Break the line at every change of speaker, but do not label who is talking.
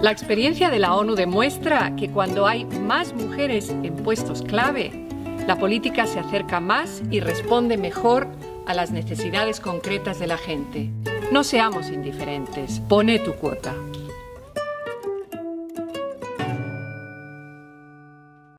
La experiencia de la ONU demuestra que cuando hay más mujeres en puestos clave, la política se acerca más y responde mejor a las necesidades concretas de la gente. No seamos indiferentes. Pone tu cuota.